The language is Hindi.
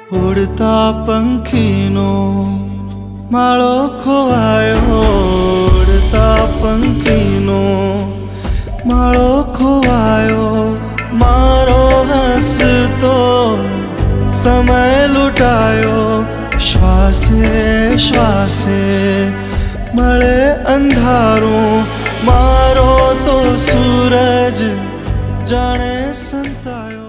उड़ता पंखीनो माळो खोवायो, उड़ता पंखीनो माळो खोवायो। मारो हसतो समय लुटायो, श्वासे श्वासे मळे अंधारों। मारो तो सूरज जाने संतायो।